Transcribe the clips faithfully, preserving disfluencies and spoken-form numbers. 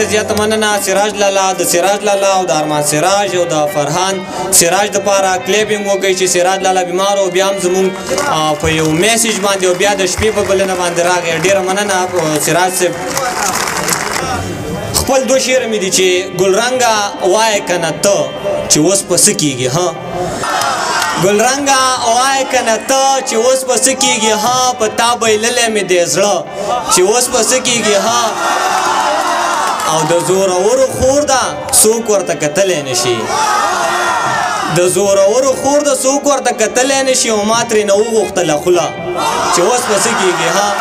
زیاته مننه سراج لالا د سراج لالا او د ارمان سراج او د فرحان سراج دپاره کلیپینګ وکړئ چې سراج لالا بیمار او بیا هم زمونږ په یو میسیج باندې او بیا د شپې په بلنه باندې راغی ډېره مننه سراج صاحب خپل دو شعر مې دي چې ګلرنګه وایه که نه ته چې اوس په څه کېږي ها ګلرنګه وایه که نه ته چې اوس په څه کېږي ها په تا بایللی مې دی زړه چې اوس په څه کېږي ها او د زورورو خور ده څوک ورته کتلی نه شي د زورورو خور ده څوک ورته کتلی نه شي او ما ترېنه وغوښتله خوله چې اوس په څه کېږي ها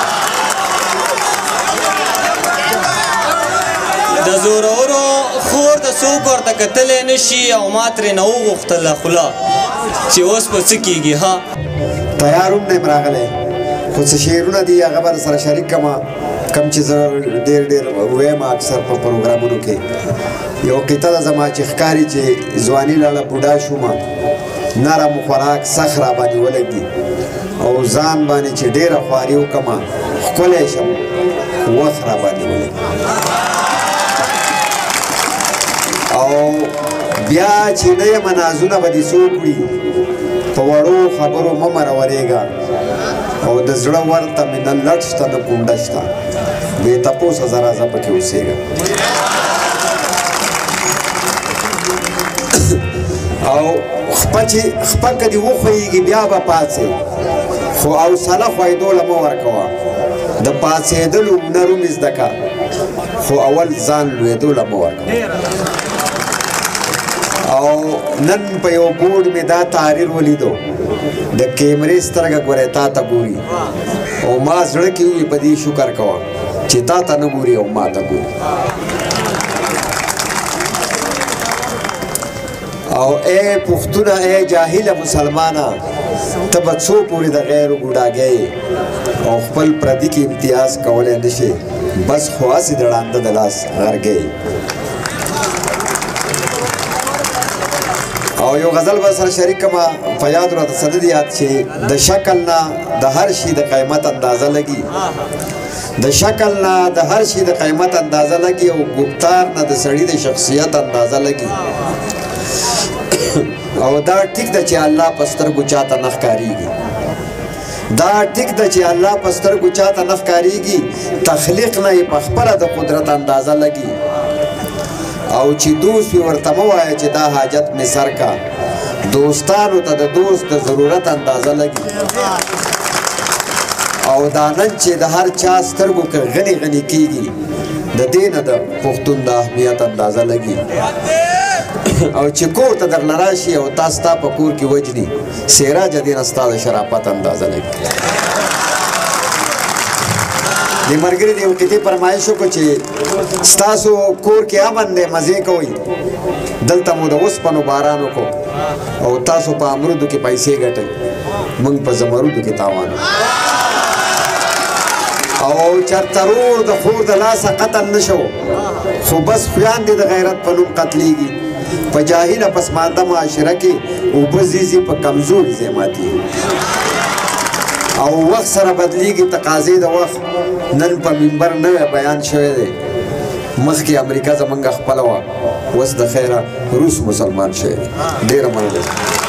د زورورو خور د څوک ورته کتلی نه شي او ما ترېنه وغوښتله خوله چې اوس په څه کېږي ها تیار هم نه یم راغلی خو څه شعرونه دي هغه به سره شریک کړم کم چې زه ډېر ډېر ویم اکثر په پروګرامونو کې یو قطعه ده زما چې ښکاري چې ځواني لاړه بوډا شومه نرم خوراک سخت را باندې ولګي او ځان باندې چې ډېره خواري وکړمه ښکلی شم وخت را باندې ولګي او بیا چې نه یم نازونه به دې څوک وي په وړو خبرو مه مرورېږه او د زړه ورته مې نه لټ شته نه کونډه شته بې تپوسه زه راځه پکې اوسېږه او خپه چې خپه که دې وښویېږي بیا به پاڅې خو حوصله خویدو له مه ورکوه د پاڅېدلو هنر هم زده که خو اول ځان لویدو له مه ورکوه او نن په یو بورډ مې دا تحریر ولیدو د کیمرې سترګه ګورې تا ته ګوري او ما زړه کې وي په دې شکر کوه چې تا ته نه ګوري او ما ته ګوري او ای پښتونه ای جاهله مسلمانه ته به څو پورې د غیرو ګوډاګۍ او خپل پردي کې امتیاز کولی نه شي بس خو هسې د ړانده د لاس غرګۍ او یو غزل به سره شریک کما په یاد راته څه نه دي یاد چې د شکل نه د هر شي د قیمت اندازه لګي د شکل نه د هر شي د قیمت اندازه لګي او ګفتار نه د سړي د شخصیت اندازه لګي او دا ټیک ده چې الله په سترګو چاته نه ښکارېږي دا ټیک ده چې الله په سترګو چاته نه ښکارېږي تخلیق نه یې په خپله د قدرت اندازه لګي او چې دوست وي ورته مه وایه چې دا حاجت مې سر کا دوستانو ته د دوست د ضرورت اندازه لګي او دا نن چې د هر چا سترګو که غني غني کېږي د دې نه د پښتون د اهمیت اندازه لګي او چې کور ته درله راشي او تا ستا په کور کې وجني سراج دې نه ستا د شرافت اندازه لګي د ملګري د یو قطعې فرمایش وکړو چې ستاسو کور کې امن دی مزې کوئ دلته مو د اوسپنو باران وکړو او تاسو په امرودو کې پیسې ګټئ موږ په زمرودو کې تاوان او چېرته رور د خور د لاسه قتل نه شو خو بس خویان دې د غیرت په نوم قتلیږي په جاهله پسمانده معاشره کې اوبه ځي په کمزوري ځای ماتېږي او وخت سره بدلیږي تقاضې د وخت نن په منبر نوی بیان شوی دی مخکې امریکا زمونږ خپله وه اوس د خیره روس مسلمان شوی دی ډېره مننه